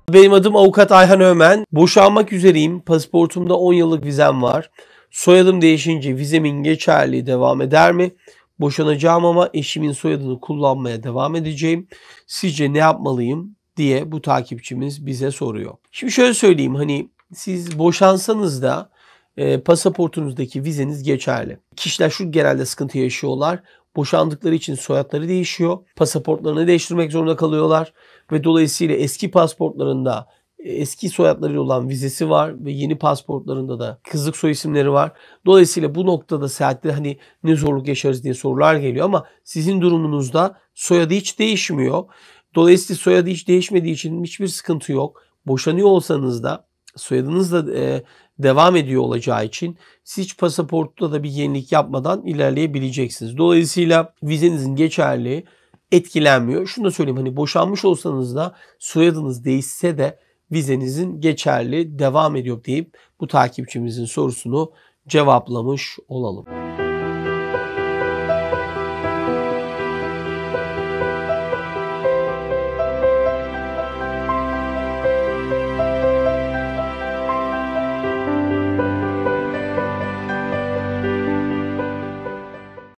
Benim adım Avukat Ayhan Ömen. Boşanmak üzereyim. Pasaportumda 10 yıllık vizem var. Soyadım değişince vizemin geçerliliği devam eder mi? Boşanacağım ama eşimin soyadını kullanmaya devam edeceğim. Sizce ne yapmalıyım diye bu takipçimiz bize soruyor. Şimdi şöyle söyleyeyim, hani siz boşansanız da pasaportunuzdaki vizeniz geçerli. Kişiler şu genelde sıkıntı yaşıyorlar. Boşandıkları için soyadları değişiyor. Pasaportlarını değiştirmek zorunda kalıyorlar. Ve dolayısıyla eski pasaportlarında eski soyadlarıyla olan vizesi var ve yeni pasaportlarında da kızlık soy isimleri var. Dolayısıyla bu noktada seyahatte hani ne zorluk yaşarız diye sorular geliyor ama sizin durumunuzda soyadı hiç değişmiyor. Dolayısıyla soyadı hiç değişmediği için hiçbir sıkıntı yok. Boşanıyor olsanız da soyadınız da devam ediyor olacağı için siz hiç pasaportta da bir yenilik yapmadan ilerleyebileceksiniz. Dolayısıyla vizenizin geçerliliği etkilenmiyor. Şunu da söyleyeyim, hani boşanmış olsanız da soyadınız değişse de vizenizin geçerli devam ediyor deyip bu takipçimizin sorusunu cevaplamış olalım.